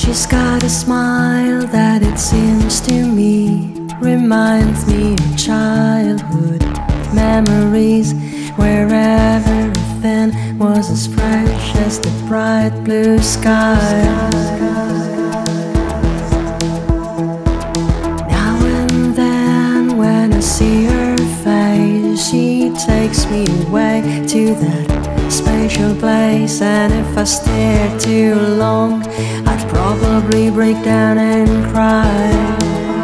She's got a smile that it seems to me reminds me of childhood memories, where everything was as fresh as the bright blue sky. Now and then when I see her face, she takes me away to that spatial place, and if I stare too long, I'd probably break down and cry.